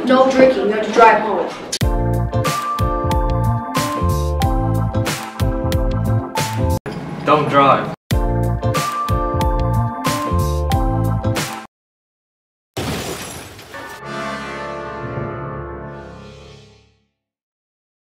No drinking, you have to drive home. Don't drive.